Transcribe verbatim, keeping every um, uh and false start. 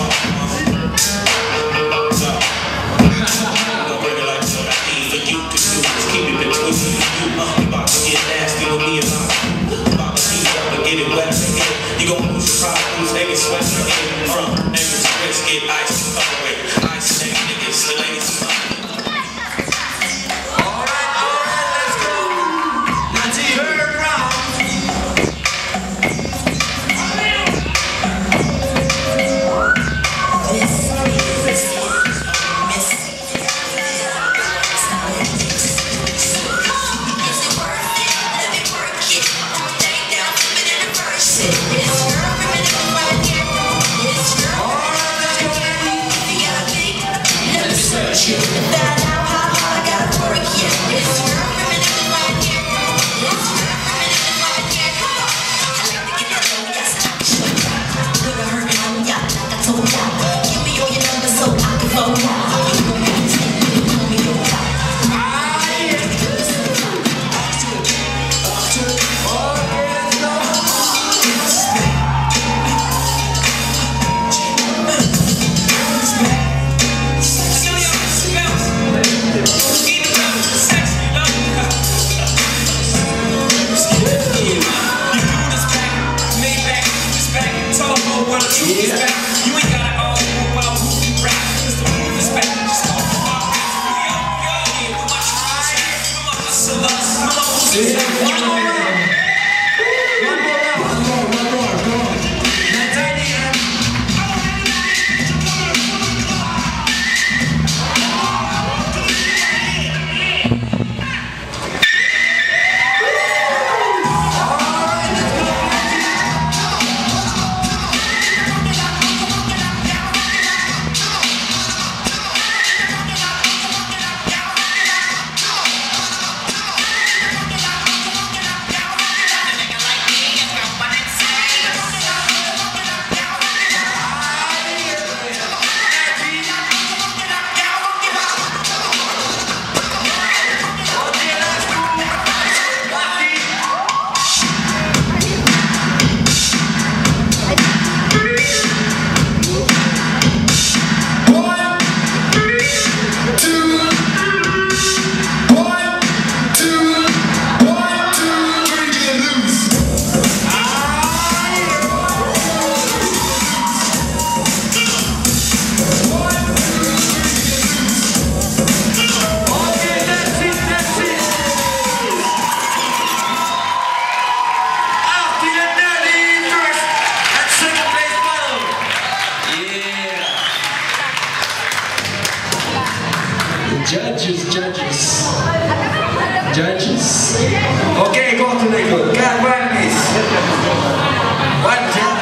You gon' lose your problems, they get swept in from niggas to rich, get ice, fuck away, ice, niggas, niggas, the ladies. Alright, alright, let's go. nineteen third round. You ain't gotta argue about who you rap, just the move is back. Just go for my rap. We up, we up, with my true with my hustlers, my locals. One more round. One more round. One more, one more, go on. Judges, judges, judges. Okei, kohtuliko? Käy valmis. Valmis.